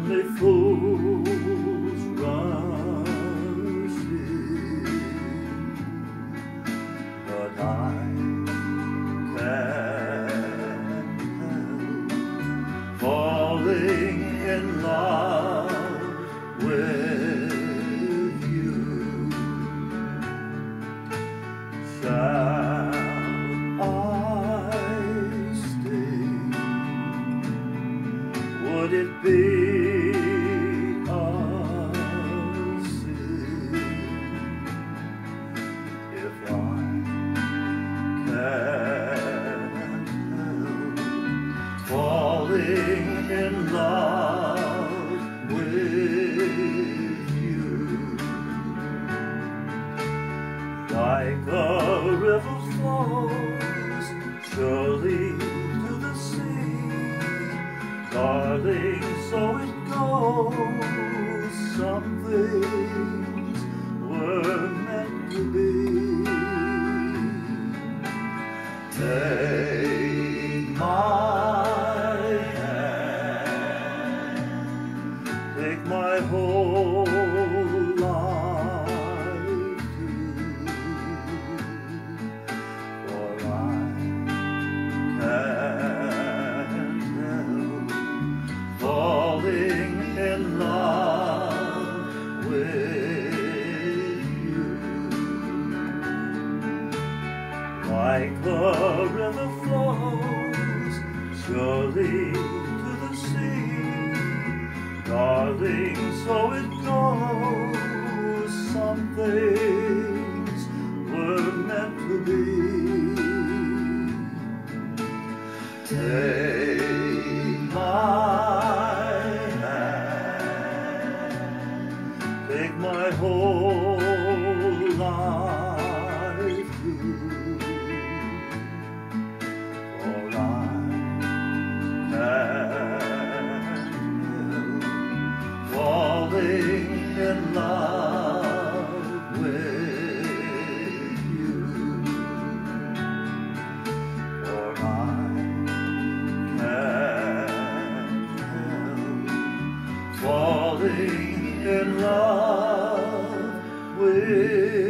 only fools rush in, but I can't help falling in love with you. Shall I stay? Would it be a sin if I can't help falling in love with you? Like a river flows surely to the sea, darling, so it goes. Some things were meant to be. Take my hand, take my whole life too, for I can't help falling in love with you. Like the river flows surely to the sea, darling, so it goes. Some things were meant to be. Take my hand, take my whole life too, for I can't help falling in love with you, for I falling in love with